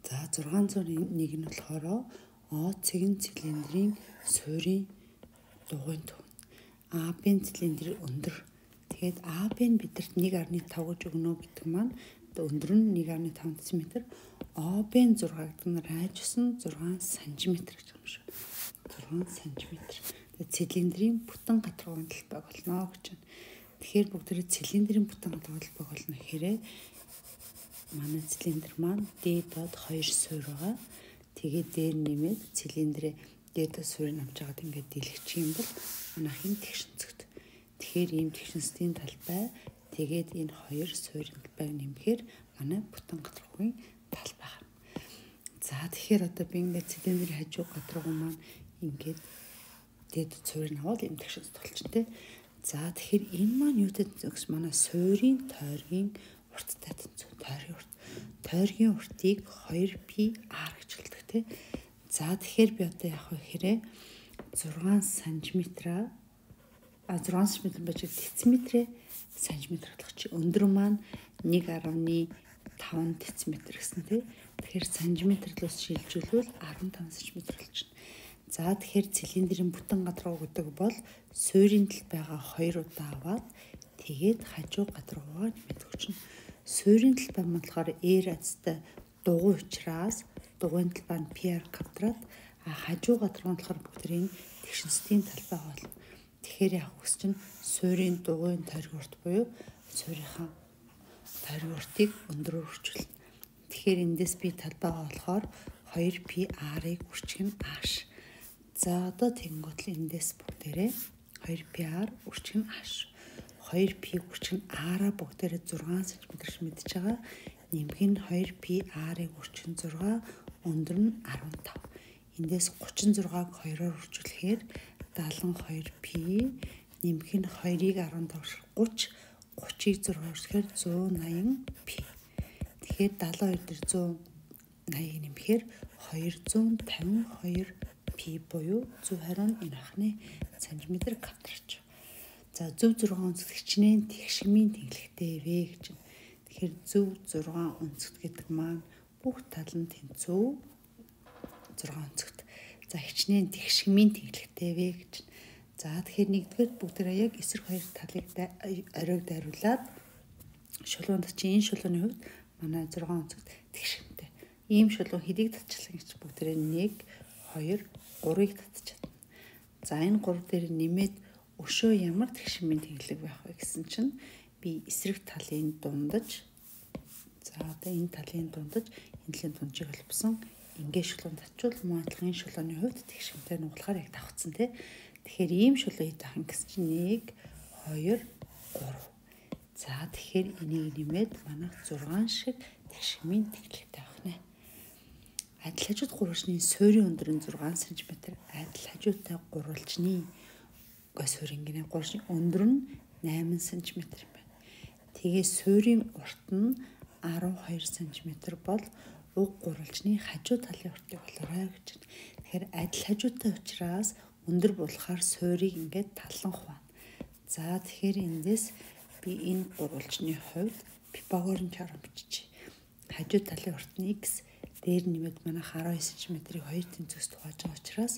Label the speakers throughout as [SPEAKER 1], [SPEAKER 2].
[SPEAKER 1] За 601 нь болохоор О-цэгэн цилиндрийн суурийн дугуйн төвн. А-ын цилиндр өндөр. Тэгээд А-ын бидэрт 1.5 гэж өгнө гэдэг маань өндөр нь 1.5 дм. О-ын 6 гэдэг нь радиус нь 6 см гэж юм шүү. 6 см. Тэгээд цилиндрийн бүтэн гадаргуун талбайг болно гэж байна. Тэгэхээр бүгдээрээ цилиндрийн бүтэн гадаргуун талбайг болно хэрэг манай цилиндр маань дээд-доод 2 суурь байгаа. Тэгээд дээр нэмээд цилиндрээ дээд суурийг авч хагаад ингээд дийлгчих юм бол манайхын тэгшинцэгт. Тэгэхээр ийм тэгшинцгийн талбай тэгээд энэ 2 суурийн талбайг нэмэхээр манай бүтэн гадаргууны талбай гарна. За тэгэхээр одоо би ингээд цилиндрийн хажуу гадаргуу маань ингээд дээд суурийг аваад ийм тэгшинц толчихно те. За тэгэхээр энэ маань юу гэсэн манай суурийн тойргийн урттай тэнцүү тойргийн урт. Тойргийн уртыг 2πr гэж хэлдэг тий. За тэгэхээр би одоо яах вэ хэрэг 6 см-а 6 см байж дециметрээ сантиметр болох чи өндөр маань 1.5 дециметр гэсэн тий. Тэгэхээр сантиметрлоос шилжүүлвэл 15 см болчихно. За тэгэхээр цилиндрийн бүтэн гадаргуу гэдэг бол суурийн талбайгаа 2 удаа аваад тэгээд хажуу гадаргуугаа нэмээд өгчнө. Суурийн талбай болохоор азтай дугуй учраас дугуйн талбай нь PR квадрат хажуу гадаргуун болохоор бүгдийн тэгшинцийн талбай болно. Тэгэхээр яг үс чинь суурийн дугуйн тойргийн урт буюу суурийнхаа тойргийн уртыг өндөрөөр үржүүлнэ. Тэгэхээр эндээс би талбайгаа болохоор 2πr-ыг үржих нь h. За одоо тэнгуутл эндээс бүгдээрээ 2πr үржих нь h. 2π үржих нь r-а бүгдээрээ 6 см гэж мэдж байгаа. Нэмэх нь 2πr-ыг үржих нь 6, өндөр нь 15. Эндээс 36-г 2-оор үржүүлэхээр 72π нэмэх нь 2-ыг 15 30, 30-ыг 6-оор үржүүлэхээр 180π. Тэгэхээр 72 дээр 180-ыг нэмэхээр 252π буюу 120 энэ ахны сантиметр квадрат. За зөв 6 өнцөг хичнээн тэгшмийн тэнхлэгтэй вэ гэж байна. Тэгэхээр зөв 6 өнцөг гэдэг маань бүх тал нь тэнцүү 6 өнцөгт. За хичнээн тэгшмийн тэнхлэгтэй вэ гэж байна. За тэгэхээр нэгдүгээр бүгдээрээ яг эсрэг хоёр талыг оройг дайруулад шулуунд чинь энэ шулууны хувьд манай 6 өнцөгт тэгшмтэй. Ийм шулуун хэдийг татчихлаа гэж бүгдээрээ 1 2 3-ыг татчихна. За энэ 3 дээр нэмээд өшөө ямар тэгшмийн тэнхлэг байх вэ гэсэн чинь би эсрэг талын дундаж за одоо энэ талын дундаж энэ талын дунджийг олбсон ингээд шулуун татчвал мөн адилхан шулууны хувьд тэгшмтэй нуглахаар яг давхцсан тий. Тэгэхээр ийм шулуу идэх юм гэсэн чинь 1 2 3. За тэгэхээр энийг нэмээд манайх 6 шиг тэгшмийн тэнхлэгтэй авах нэ. Адил хажууд гурвалжны суурийн өндөр нь 6 см, адил хажуутай гурвалжны суурийн гинэ гурвалжны өндөр нь 8 см байна. Тэгээ суурийн урт нь 12 см бол уг гурвалжны хажуу талын уртыг болоорой гэж байна. Тэгэхээр адил хажуутай учраас өндөр болохоор суурийг ингээд талан хуваана. За тэгэхээр эндээс би энэ гурвалжны хувьд Пифагорын теорем бичиж хажуу талын урт нь x дээр нэмээд манайх 12 см-ийг 2 тэнцвэс тухайж байгаа учраас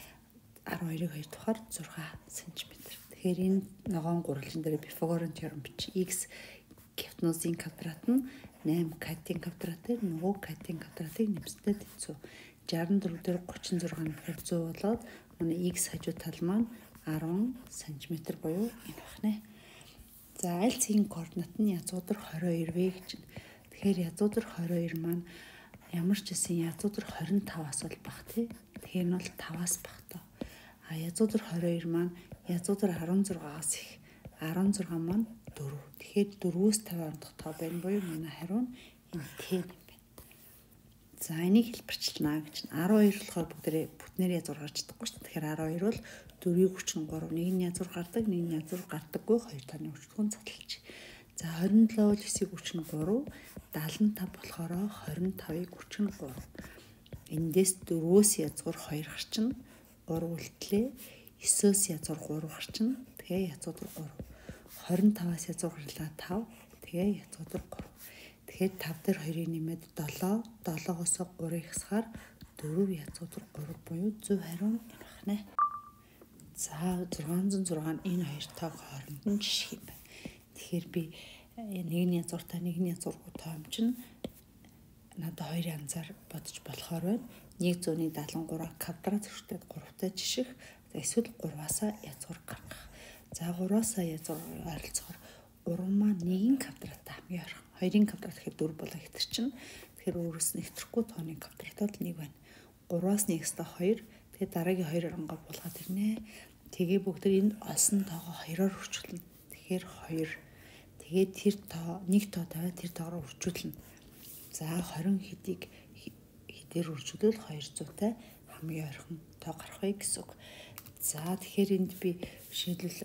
[SPEAKER 1] 12-ыг 2 тухаар 6 см. Тэгэхээр энэ ногоон гурвалжин дээр Пифагорын теорем бичиж x гипотенузын квадрат нь 8 катийн квадрат дээр нөгөө катийн квадратыг нэмсэнтэй тэнцүү. 64 дээр 36 нэхэр 100 болоод манай x хажуу тал маань 10 см буюу энэ байна. За аль цэгийн координат нь язгуудар 22 вэ гэж байна. Тэгэхээр язгуудар 22 маань ямар ч гэсэн язгуудар 25-аас бол бага тий. Тэгэхээр нь бол 5-аас багтаа. Язгуудар 22 маань язгуудар 16-аас их. 16 маань 4. Тэгэхээр 4-өөс 50 ондох тоо байна буюу манай хариу нь энэ Т юм байна. За энийг хэлбэрчилнэ гэж 12 болохоор бүгдээрээ бүтнээр язгуур гарч чадахгүй шүү дээ. Тэгэхээр 12 бол 4-ийг 33, нэг нь язгуур гардаг, нэг нь язгуур гардаггүй, хоёр таны өчтгөн цоцолж. За 27 бол 9-ийг 33, 75 болохоор 25-ыг 33. Эндээс 4-өөс язгуур 2 гарчна, 3 үлдлээ. 9-өөс язгуур 3 гарчна. Тэгээ язгуур 3. 25-аас язгуур гарлаа 5. Тэгээ язгуур 3. Тэгэхээр 5 дээр 2-ыг нэмээд 7, 7-оос 3-ыг хасахаар 4 язгуур 3 буюу зөв хариу энэ байна. За 606 энэ хоёр тоог хооронд нь жишг юм байна. Тэгэхээр би нэгний язгууртай нэгний язгуургүй тоом чинь надад хоёр янзаар бодож болохоор байна. 173 квадрат зэрэгтэй 3-тай жишг. Эсвэл 3-аас язгуур гаргах. За 3-аас язгуур ойролцохоор 3 маань 1-ийн квадраттай хамгийн ойрхон. 2-ийн квадрат гэхээр 4 болоо хэтэр чинь. Тэгэхээр өөрөөс нь хэвтрэхгүй тооны квадрат бол 1 байна. 3-аас 1-ээс 2. Тэгээд дараагийн 2 оронгаа буулгаад ирнэ. Тэгээ бүгд энд олсон тоогоо 2-оор үржүүлнэ. Тэгэхээр 2. Тэгээд тэр тоо 1 тоо тавиад тэр тоогоор үржүүлнэ. За 20 хэдийг хэдээр үржүүлвэл 200-тай хамгийн ойрхон тоо гарах вэ гэсэн үг. За тэгэхээр энд би жишээлбэл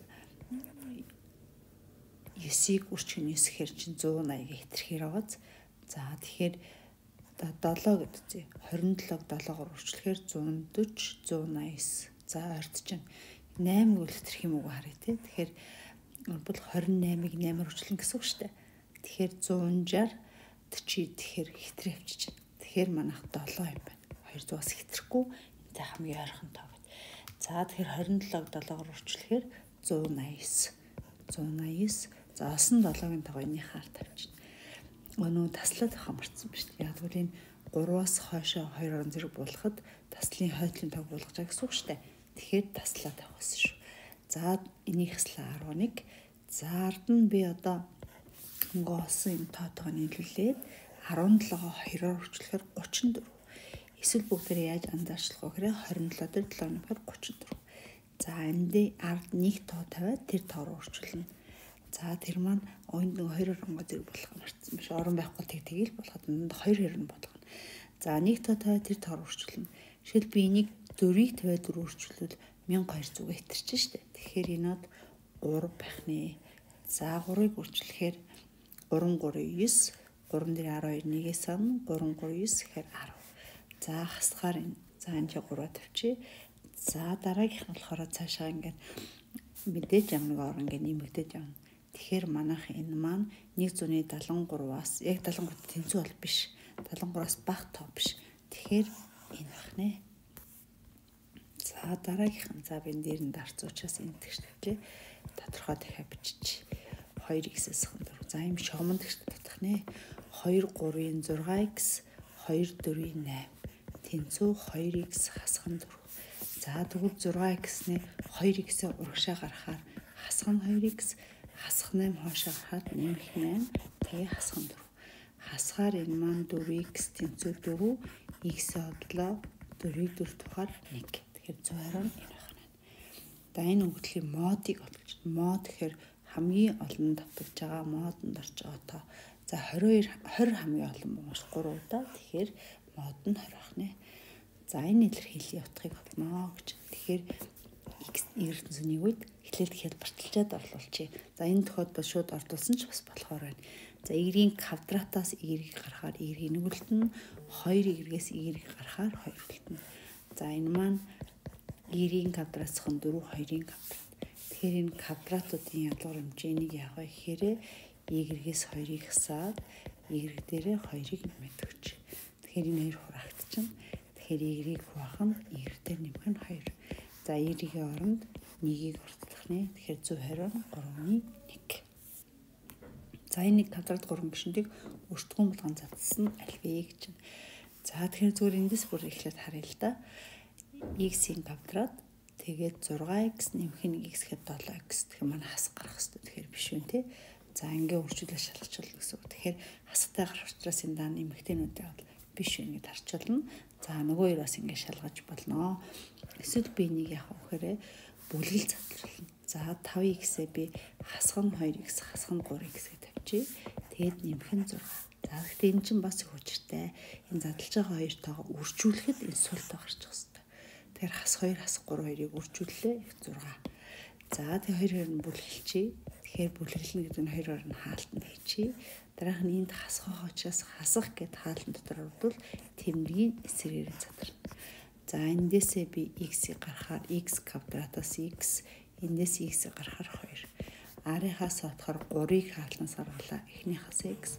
[SPEAKER 1] 9-ийг үржих нь 9 гэхээр чинь 180-ыг хэтэрхээр байгааз. За тэгэхээр 7 гэдэг зүй 27-г 7-оор үржлэхээр 140 189. За ойрт чинь 8-ыг үлдэх юм уу харъя тий. Тэгэхээр бол 28-ыг 8-аар үржлэн гэсэн үг шүү дээ. Тэгэхээр 160 40 тэгэхээр хэтрээ авчиж байна. Тэгэхээр манайх 7 юм байна. 200-аас хэтрэхгүй энэтэй хамгийн ойрхон тоо гэдэг. За тэгэхээр 27-г 7-оор үржлэхээр 189. 189. За олсон 7-гийн тоогоо энэ хаар тавьчихна. Өнөө таслаад авах марцсан ба шүү дээ. Яг бол энэ 3-аас хойшоо 2 орон зэрэг буулгахад таслын хойдлын тоог буулгаж байгаа гэсэн үг шүү дээ. Тэгэхээр таслаад авах гэсэн шүү. За энийг хэслээ 11. За ард нь би одоо олсон юм тоотойгоо нийлүүлээд 17-гоо 2-оор үржлэхээр 34. Эсвэл бүгдээрээ яаж анзаарчлах вэ гэхээр 27 дээр 7 нэхээр 34. За эндээ ард нэг тоо тавиад тэр тоо руу үржүүлнэ. За тэр маань онд нэг 2 оронго зэрэг болох марцсан биш. Орон байхгүй тэгэл болоход энд 2 хэрэг болгоно. За нэг тоо тавиад тэр тоо руу үржүүлнэ. Жишээл би энийг 4-ийг тавиад 4 үржүүлвэл 1200 хэтэрч штэ. Тэгэхээр энэ 3 байх нэ. За 3-ыг үржлэхээр 3 3 9 3 дээр 12 1-ээс авна 3 3 9 гэхээр 10. За хасгаар энэ. За энэ 3 тавьчих. За дараагийнх нь болохоор цаашаа ингээд мэдээж ямар нэг орон ингээд нэмэгдэж явна. Тэгэхээр манайх энэ маань 173-аас яг 73 тэнцүү бол биш. 73-аас бага тоо биш. Тэгэхээр энэ бахнэ. За дараагийнх нь за би энэ дээр нь дарцуучаас энэ тэгш тавьлаа. Тодорхой дахиад бичиж 2x-с 4. За юм шогмон тэгш татах нэ. 2 3-ийн 6x 2 4-ийн 8. Тэнцүү 2x хасах нь 4. За тэгвэл 6x-ний 2x-ээ урагшаа гаргахаар хасах нь 2x, хасах 8 хоошоо гарахад нэмэх 8, тэгээ хасах нь 4. Хасгаар энэ маань 4x тэнцүү 4, x-ээ одлоо 4-ийг 4 тухаар 1. Тэгэхээр 120 энэ байна. За энэ өгөгдлийн модыг олж. Мод гэхээр хамгийн олон давтагж байгаа модонд орж байгаа тоо. За 20 хамгийн олон бомж 3 удаа. Тэгэхээр мод нь 20 ах нэ. За энэ илэрхийллийн утгыг олно гэж. Тэгэхээр x эрдэнэсний үед эхлээд хялбарталчаад орлуулчих. За энэ тохиолдолд шууд ордуулсан ч бас болохоор байна. За y-ийн квадратаас y-ийг гаргахаар y-ийг нүгэлтэн 2y-гээс y-ийг гаргахаар 2 үлдэнэ. За энэ маань y-ийн квадратсах нь 4 2-ийн квадрат. Тэгэхээр энэ квадратуудын ядуур хэмжээнийг яах вэ гэхээр y-гээс 2-ыг хасаад y дээрээ 2-ыг нэмээд өгч. Тэгэхээр энэ хоёр хураагтчихна. Тэгэхээр y-ийг хуваах нь y дээр нэмэх нь 2. За y-ийн оронд 1-ийг ортлох нэ. Тэгэхээр зөв хариу нь 3-ны 1. За энэ квадрат 3 гишүүдийг өртгөн болгон цацсан аль вэ гэж байна. За тэгэхээр зүгээр эндээс бүр эхлээд харъя л да. X-ийн квадрат тэгээд 6x нэмэх нь x гэхэд 7x. Тэгэхээр манай хасах гарах хэрэгтэй. Тэгэхээр биш үү те. За ингээ үржүүлээ шалгачулна гэсэн үг. Тэгэхээр хасахтай гарах учраас энэ даа нэмэгтэйнүүдээ бол биш үү ингэж харчулна. За нөгөө хоёр бас ингээ шалгаж болно. Эсвэл би энийг яах вэ гэхээр бүлгэл задлуулна. За 5x-ээ би хасах нь 2x, хасах нь 3x гэж тавьчих. Тэгээд нэмэх нь 6. За гэхдээ энэ чинь бас их учиртай. Энэ задлж байгаа хоёр тоогоо үржүүлэхэд энэ сул тоо гарчих хэвээр. Тэгэхээр хас 2 хас 3 хоёрыг үржүүллээ их 6. За тэг 2 хоёр нь бүлгэлчихье. Тэгэхээр бүлгэлнэ гэдэг нь 2 хоёр нь хаалтанд хийчихье. Дараах нь энд хасах учраас хасах гэд хаалтан дотор орвол тэмдгийн эсрэгээрээ задарна. За эндээсээ би x-ийг гаргахаар x квадратаас x, эндээс x-ийг гаргахаар 2. Арийнхаас отохоор 3-ыг хаалтнаас гаргалаа. Эхнийхээс x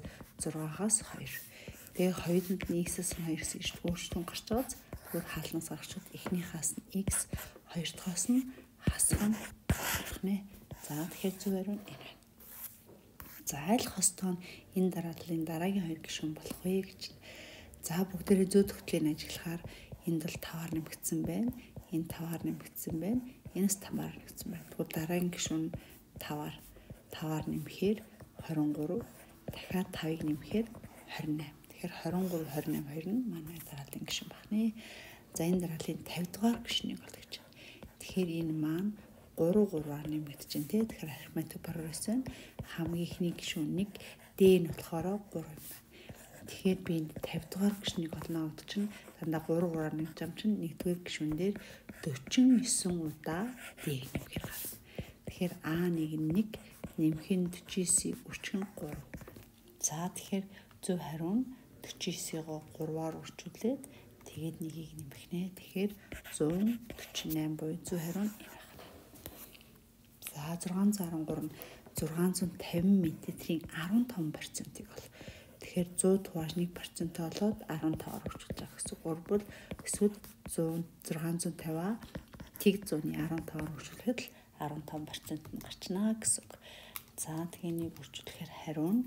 [SPEAKER 1] 6-аас 2. Тэгээ хоёуланд нь x-ээс 2 гэж өөрчлөлт гарч байгааз өөр хаалнаас гарчод эхнийхээс нь x, хоёр дахьоос нь хасах нь. За тэгэхээр зөв хариу нь энэ. За айлах хөстөө энэ дарааллын дараагийн хоёр гишүүн болох вэ гэж. За бүгдээрээ зөө төгтлийн ажиллахаар энд бол 5-аар нэмэгдсэн байна. Энэ 5-аар нэмэгдсэн байна. Энэс 5-аар нэмэгдсэн байна. Тэгвэл дараагийн гишүүн 5-аар нэмэхээр 23, дахиад 5-ыг нэмэхээр 28. Тэгэхээр 23, 28 хоёр нь манай дарааллын гишүүн байна. За энэ дарааллын 50 дугаар гишүүнийг бол гэж байна. Тэгэхээр энэ маань 3-3-аар нэмэгдэж байна тий. Тэгэхээр арифметик прогресс нь хамгийн ихний гишүүнийг D нь болохоор 3 юм байна. Тэгэхээр би энэ 50 дугаар гишүүнийг олно гэдэг чинь дандаа 3-3-аар нэмж байгаа чинь нэгдүгээр гишүүн дээр 49 удаа D нэмэхээр гарна. Тэгэхээр A1 нэмэхийн 49-ийг өрчгөн 3. За тэгэхээр зөв хариу нь 49-ийг 3-аар өрчүүлээд тэгээд нэгийг нэмэх нэ. Тэгэхээр 148 буюу зөв хариу нь энэ байна. За 613 нь 650 мл-ийн 15%-ийг бол. Тэгэхээр 100 тувааж 1% болоод 15-аар өрчүүлж байгаа гэсэн үг. Урбал эсвэл 650-аа тэг 100-ны 15-аар өрчүүлэхэд л 15% нь гарчна гэсэн үг. За тэнийг өрчүүлэхээр хариу нь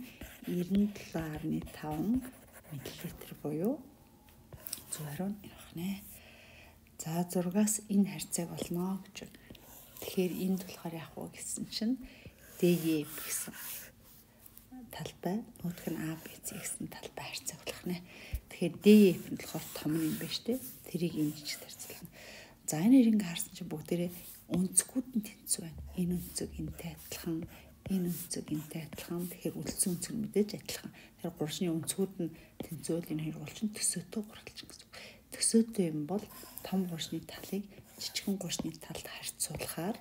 [SPEAKER 1] 97.5 мл буюу зөв хариу нь энэ байна. За 6-аас энэ харьцааг олно гэж байна. Тэгэхээр энд болохоор яах вэ гэсэн чинь DE гэсэн талбай, нөгөөх нь ABC гэсэн талбай харьцааг болох нэ. Тэгэхээр DF нь болохоор том юм байна шүү дээ. Тэрийг энэ жижиг харьцуулна. За энэ хоёрыг харсан чинь бүгдээрээ өнцгүүд нь тэнцүү байна. Энэ өнцөг энтэй адилхан, энэ өнцөг энтэй адилхан. Тэгэхээр үлдсэн өнцөг мэдээж адилхан. Тэгэхээр гуршны өнцгүүд нь тэнцүүл энэ хоёр гол чинь төсөөтэй гуралж гэсэн. Төсөөтэй юм бол том гуршны талыг жижигхэн гуршны талд харьцуулахаар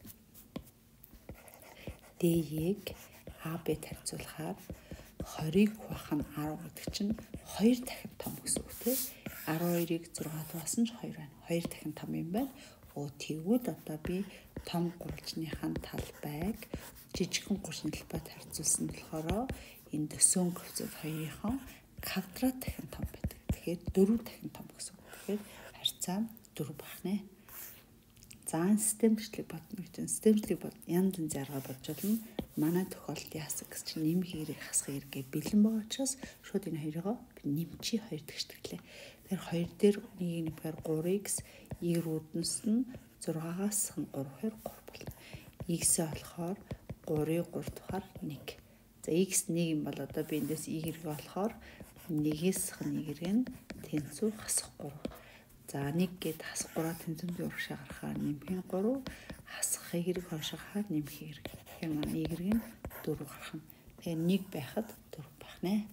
[SPEAKER 1] D-ийг AB-д харьцуулахаар 20-ыг хуваах нь 10 гэдэг чинь 2 дахин том гэсэн үг тийм. 12-ыг 6 дууссан ч 2 байна. 2 дахин том юм байна. Тэгвэл одоо би том гурвалжныхаа талбайг жижигхэн гурвалжны талбайд харьцуулсан болохоор энэ төсөөн коэффициент хоёрынхон квадрат дахин том байдаг. Тэгэхээр 4 дахин том гэсэн үг. Тэгэхээр харьцаа 4 байна. За системчлэг бодно гэж байна. Системчлэг бод янз янз арга бодж болно. Манай тохиолдолд яасан гэж чинь нэмэх хэрэг хасах хэрэггээ бэлэн байгаа учраас шууд энэ хоёроо нэмчи 2 тэгштэглээ. Тэгэхээр 2 дээр нэг нэмэхээр 3x y-рууднаас нь 6-аас 3 2 болно. X-ээ болохоор 3-ыг 3 дахаар 1. За x 1 юм бол одоо би эндээс y болохоор 1-ээс 1 нь тэнцүү хасах 3. За 1 гээд хасах 3 тэнцвэрийн урагшаа гарахаар нэмэх нь 3, хасах хэрэг хойшоо гарахаар нэмэх хэрэг. Тэгэхээр манай y нь 4 гарах нь. Тэгэхээр 1 байхад 4 байх нэ.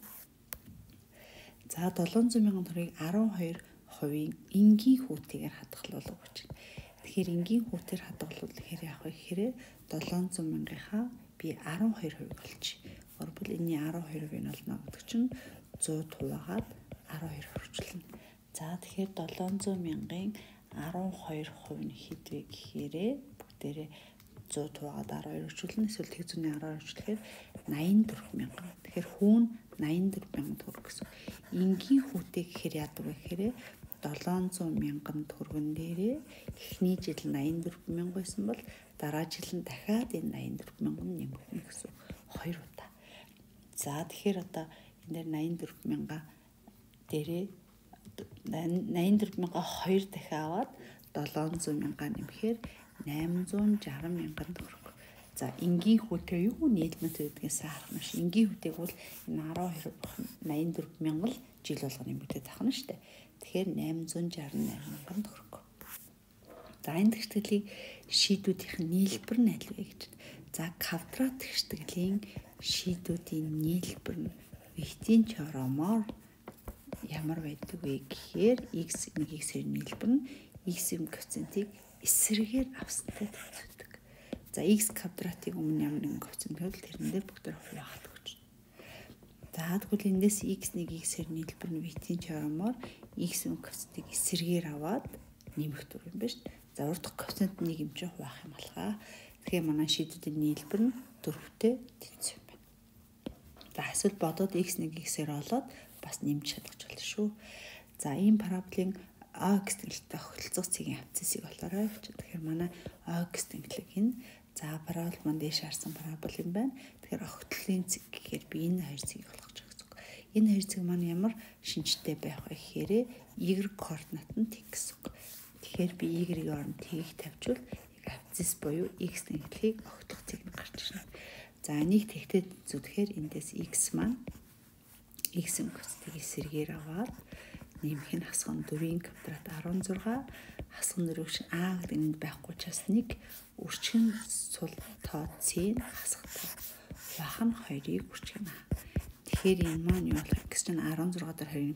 [SPEAKER 1] За 700 мянган төгрөгийг 12% энгийн хүүтэйгээр хадгалуулах гэж байна. Тэгэхээр энгийн хүүтээр хадгалуул гэхээр яах вэ гэхээр 700 мянгийнхаа би 12% болчих. Өөрөөр энэний 12% нь болно гэдэг чинь 100 хуваагаад 12 хүрчлэн. За тэгэхээр 700 мянган 12% нь хэд вэ гэхээр бүгдээрээ 100 хуваагаад 12 хүрчлэн. Эсвэл тэг зүүнний 12 хүрчлэхээр 84 мянган. Тэгэхээр хүүн 84 мянган төгрөг гэсэн. Энгийн хүүтэй гэхээр яадаг вэ гэхээр 700 мянган төгрөгн дээрээ эхний жил 84 мянга байсан бол дараа жил нь дахиад энэ 84 мянган нэмэгдэнэ гэсэн. 2 удаа. За тэгэхээр одоо энэ дээр 84 мянга дээрээ 84 мянга 2 дахин аваад 700 мянга нэмэхээр 860 мянган төгрөг. За энгийн хүүтэй юу нийлмэт байдгээс харах нь ш. Энгийн хүүтэйг бол энэ 12 84 мянган жил болгоо нэмэгдээд тахна штэ. Тэгэхээр 868 мянган төгрөг. За энэ тэгштэглийг шийдүүдийн нийлбэр нь аль вэ гэж. За квадрат тэгштгэлийн шийдүүдийн нийлбэр нь вектийн теоремоор ямар байдаг вэ гэхээр x 1x-ээр нийлбэр нь x-ийн коэффициентийг эсрэгээр авсантай тэнцвэрдэг. За x квадратыг өмнө ямар нэгэн коэффициент байвал тэрэн дээр бүгд хуваалт гэж. За тэгвэл эндээс x1x-ээр нийлбэр нь вектийн теоремоор x-ийн коэффициентийг эсрэгээр аваад нэмэх дүр юм байна шүү дээ. За урд дахь коэффициент нэг юм чинь хуваах юм алгаа. Тэгэхээр манай шийдүүдийн нийлбэр нь 4-тэй тэнцвэр байна. За эсвэл бодоод x1 x-ээр олоод бас нэмж шалгаж болно шүү. За ийм параболын OX тэнглэгтэй хөлцөх цэгийн абсцисыг болохоор явчих. Тэгэхээр манай OX тэнглэг энэ. За парабол маань дээш харсан парабол юм байна. Тэгэхээр огтлын цэг гэхээр би энэ хоёр цэгийг олгож байгаа гэсэн үг. Энэ хоёр цэг маань ямар шинжтэй байх вэ гэхээр y координат нь тэг гэсэн үг. Тэгэхээр би y-ийн оронд t-ийг тавьжвал абсцисс буюу x тэнглэгийг огтлох цэг нь гарч ирнэ. За энийг тэгтээ зүтгэхээр эндээс x маань x-ийн көцтгийг эсэргээр аваад нэмэх нь хасган 4-ийн квадрат 16 хасган 4 шиг а гэдэг энд байхгүй учраас 1 үрчгэн сул тоо c-ийн хасах тоо бах нь 2-ыг үрчгэн а. Тэгэхээр энэ маань юу болох вэ? X чинь 16 дээр 2-ыг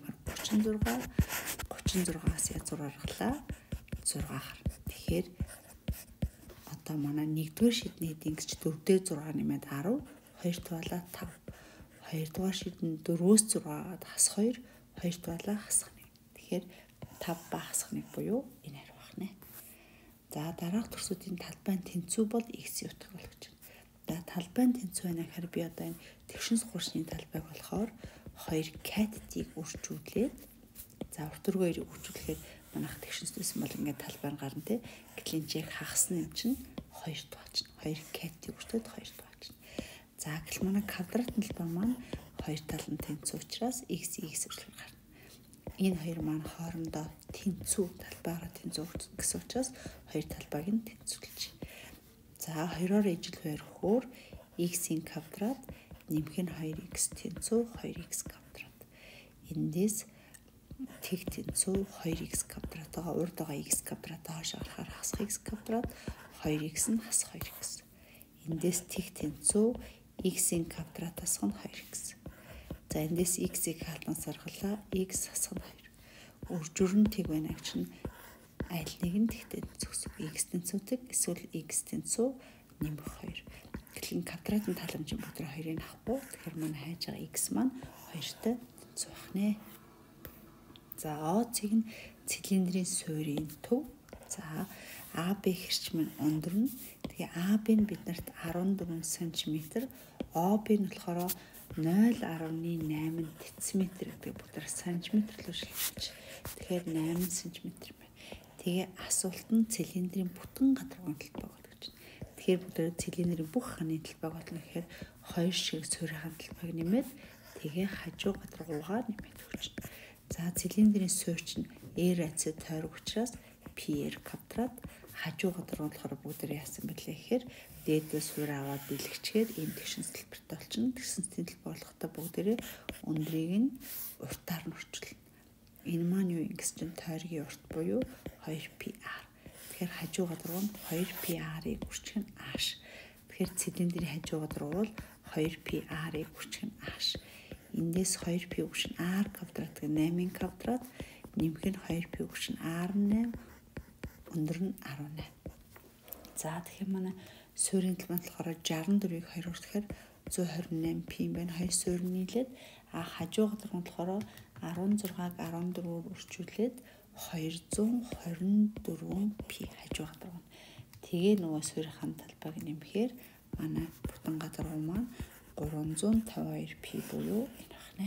[SPEAKER 1] 36-аас язгуур аргалаа 6 гарна. Тэгэхээр одоо манай 1-р шидний эдийн гэж 4-д 6 нэмээд 10, 2-т балаа 5. 2-р шидний 4-өөс 6-аад хас 2, 2-т балаа хасах 1. Тэгэхээр 5 ба хасах 1 буюу энэ хариу байна. За дараах төрсүүдийн талбайн тэнцүү бол x утга болгож байна. За талбайн тэнцүү байна гэхээр би одоо энэ тэгшин сургуульчны талбайг болохоор 2 катетийг үржүүлээд за урт төргөөр үржүүлэхээр манайх тэгшинсдсэн бол ингээд талбай гарна те. Гэтэл энэ яг хагасна юм чинь 2 туучна. 2 катетийг үржүүлээд 2 туучна. За гэтэл манай квадрат талбай маань 2 тал нь тэнцүү учраас x үржүүлэх гарна. Энэ хоёр маань хоорондоо тэнцүү талбайгаар тэнцүү гэсэн учраас хоёр талбайг нь тэнцвүүлж. За 2-оор ижил хоёр хөөр x-ийн квадрат нэмэх нь 2x тэнцүү 2x квадрат. Эндээс тэг тэнцүү 2x квадратаа урд байгаа x квадратаа хойш гарахаар хасах x квадрат 2x нь хасах 2x. Эндээс тэг тэнцүү x-ийн квадратаас нь 2x. За эндээс x-ийг хаалтнаас аргалаа x хасах нь 2. Үржүүрэн тэг байна гэж чинь аль нэг нь тэгтээ зөвсөг x тэнцүүтэй эсвэл x тэнцүү нэмэх 2. Гэтэл квадратын таламжийн бүгд 2-ыг авахгүй. Тэгэхээр манай хайж байгаа x маань 2-той тэнцүү байх нэ. За ОЦ-ийг нь цилиндрийн суурийн төв. За АБ хэрч маань ундрна. Тэгээ АБ нь биднэрт 14 см, ОБ нь болохоор 0.8 дециметр гэдэг бүгдээр сантиметр руу шилжиж. Тэгэхээр 8 см байна. Тэгээ асуулт нь цилиндрийн бүтэн гадаргын талбай гэдэг чинь. Тэгэхээр бүгдээр цилиндрийн бүх ханы талбайг болно гэхээр 2 шиг суурийн талбайг нэмээд тэгээ хажуу гадаргуугаар нэмээд өгч. За цилиндрийн суур чинь R-ацид тойрог учраас PR квадрат хажуу гадаргуу болохоор бүгдээр яасан бэлээ гэхээр дээдээс суур аваад дэлгэчгээр энэ тэгшин хэлбэртэй болчихно. Тэгшин хэлбэр болохтой бүгдээрээ өндрийг нь уртаар нь орчуулна. Энэ маань юу юм гэсэн чинь тойргийн урт буюу 2PR. Тэгэхээр хажуу гадаргуу нь 2PR-ыг үрчгэн H. Тэгэхээр цилиндрийн хажуу гадаргуу бол 2PR-ыг үрчгэн H. Эндээс 2p өгшин r квадрат гэх 8-ын квадрат нэмэх нь 2p өгшин r8 өндөр нь 18. За тэгэхээр манай суурийн талбай болохоор 64-ийг 2-оор тэгэхээр 128p юм байна. 2 суурь нийлээд хажуу гадаргуу болохоор 16-г 14-өөр үржүүлээд 224p хажуу гадаргуу. Тэгээ нөгөө суурийн талбайг нэмэхээр манай бүтэн гадаргуу маань 352p буюу энэ байна.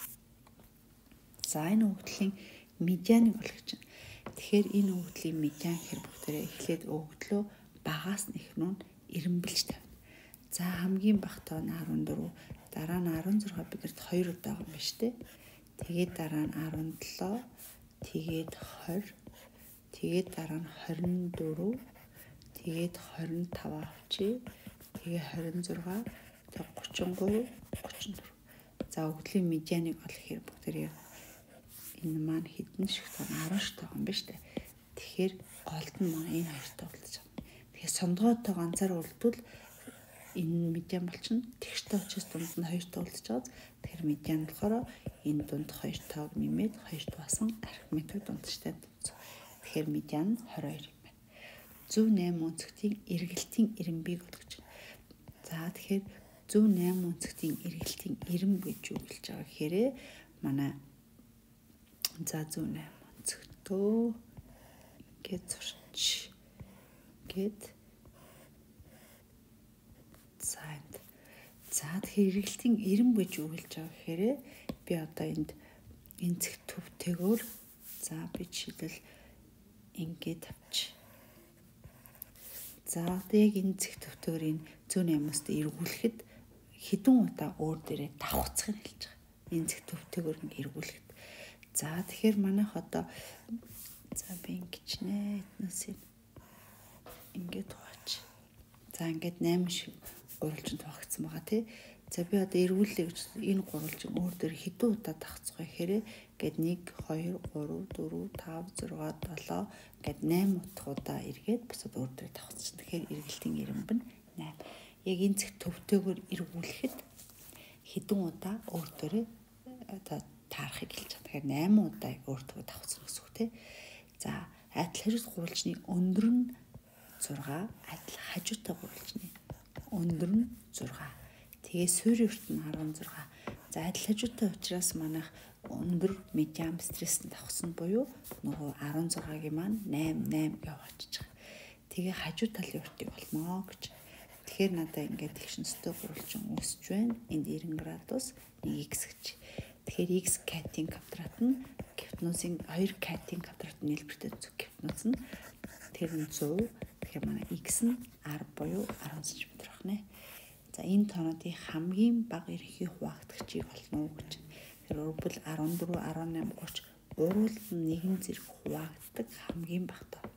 [SPEAKER 1] За энэ өгөгдлийн медианыг олгож байна. Тэгэхээр энэ өгөгдлийн медиан гэхээр бүгдээрээ эхлээд өгөгдлөө багаас нэхнүүн эренбэлж тавина. За хамгийн бага тоо нь 14, дараа нь 16 бидэрт 2 удаа юм байна шүү дээ. Тэгээд дараа нь 17, тэгээд 20, тэгээд дараа нь 24, тэгээд 25 авчи, тэгээд 26 33, 34. За өгөгдлийн медианыг олохоор бүгдээрээ энэ маань хэдэн шиг тоо 10 шиг тоо юм байна шүү дээ. Тэгэхээр голд нь маань энэ хоёртой уулзаж байгаа. Тэгэхээр сондгоотой ганцаар үлдвэл энэ медиан болчихно. Тэгштэй учраас дунд нь хоёртой уулзаж байгаа. Тэгэхээр медиан болохоор энэ дунд 2 тоог нэмээд 2-т басан архиметр дундчтай тэнцүү. Тэгэхээр медиан нь 22 юм байна. Зөв 8 өнцгтийн эргэлтийн эренбийг олгож байна. За тэгэхээр зөв 8 өнцгтийн эргэлтийн эренб гэж юу хэлж байгаа гэхээр манай за зөв 8 өнцгтөө ингээд зурч гээд За тэгэхээр эргэлтийн 90 гэж юу хэлж байгаа гэхээр би одоо энэ зэх төвтэйгээр за би жишээлбэл ингээд авч. За одоо яг энэ зэх төвтэйгээр энэ зүүн ямаст эргүүлэхэд хэдэн удаа өөр дээрээ давхцахыг хэлж байгаа. Энэ зэх төвтэйгээр эргүүлэхэд. За тэгэхээр манайх одоо за би ингэж нэ этнээс ингээд хувач. За ингээд 8 шиг гурвалжинд хуваагдсан байгаа тий. За би одоо эргүүлээ гэж энэ гурвалжин өөр дээр хэдэн удаа давхцах вэ гэхээр ингээд 1 2 3 4 5 6 7 ингээд 8 удаа эргээд босоод өөр дээр давхцсан. Тэгэхээр эргэлтийн 90 нь 8. Яг энэ зэх төвтэйгээр эргүүлэхэд хэдэн удаа өөр дээр одоо таарахыг хэлж байгаа. Тэгэхээр 8 удаа өөр дээр давхцсан гэсэн үг тий. За адил хажууд гурвалжны өндөр нь 6, адил хажуутай гурвалжны өндөр нь 6. Тэгээ суурь өрт нь 16. За адил хажуутай учраас манайх өндөр медиум стресс давхсан буюу нөгөө 16-гийн маань 8 яваачиж байгаа. Тэгээ хажуу талын өртийг олно гэж. Тэгэхээр надаа ингээд тэгшин стой гурвалжин үүсэж байна. Энд 90 градус 1 x гэж. Тэгэхээр x катийн квадрат нь гипнозын 2 катийн квадрат нь нийлбэртэй зүг гипноз нь тэр нь 100. Тэгэхээр манай x нь 10 буюу 10 см байна. За энэ тоонуудын хамгийн бага эрхийг хуваагдагчийг олно гэж. Тэгэхээр өргөл 14, 18, 30 уруул нэгэн зэрэг хуваагддаг хамгийн бага тоо.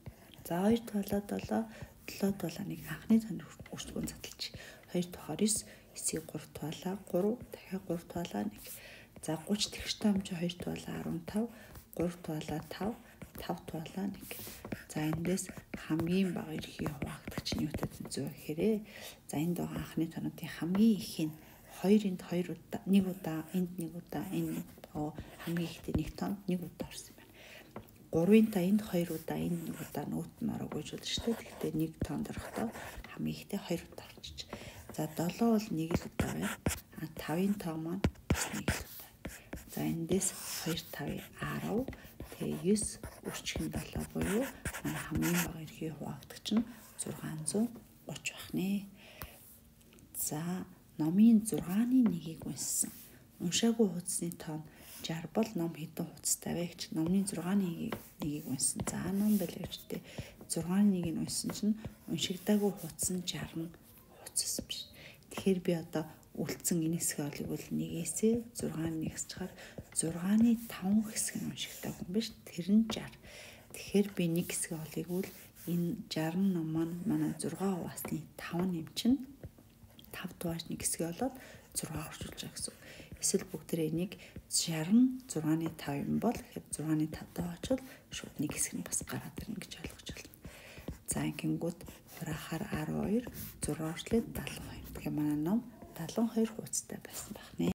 [SPEAKER 1] За 2 тоолоо 7, 7 тоолоо нэг анхны тоонд өртгөн задлж. 2 тоохоор 9, 9-ийг 3 тоолоо 3, дахиад 3 тоолоо 1. За 30 тэгш тоомч 2 тоолоо 15, 3 тоолоо 5, 5 тоолоо 1. За эндээс хамгийн бага эрхийг хуваагдагч нь юу гэдэг нь 100 гэхээрээ. За энд байгаа анхны тоонуудын хамгийн их нь 2-нд 2 удаа, 1 удаа, энд 1 удаа, энэ хамгийн ихтэй 1 тоонд 1 удаа орсон байна. 3-ын та энд 2 удаа, энд 1 удаа нөт нь ороогүй л шүү дээ. Тэгэхдээ 1 тоонд орохдоо хамгийн ихтэй 2 удаа орчиж. За 7 бол 1 л удаа байна. 5-ын тоо маань 1 л удаа. За эндээс 2 5-ийн 10, тэгээ 9 өрчгөн 7 буюу манай хамгийн бага эрхийг хуваагдагч нь 630 байна. За номын 6-ны 1-ийг уншсан. Уншаагүй хуудасны тоон 60 бол ном хэдэн хуудастай вэ гэж номын 6-ны 1-ийг уншсан. За ном байлаа гэж тэ 6-ны 1-ийг уншсан чинь уншигдаагүй хуудас нь 60 хуудас биш. Тэгэхээр би одоо үлдсэн энэ хэсэг олыг бол 1-ээсээ 6-ны 1 гэсчээр 6-ны 5 хэсэг нь уншигдаагүй юм биш. Тэр нь 60. Тэгэхээр би 1 хэсэг олыг бол энэ 60 ном манай 6 хуваасны 5 нэмчин 5 дугаар 1 хэсэг болоод 6 орчуулж байгаа гэсэн. Эсвэл бүгдээ энийг 60 6-ны 5 юм бол тэгэхээр 6-ны 5-тай очвол шууд 1 хэсэг нь бас гараад ирнэ гэж ойлгож байна. За ингэнгүүт хурахаар 12 6 орчлоод 72. Тэгэхээр манай ном 72 хуудастай байсан байна.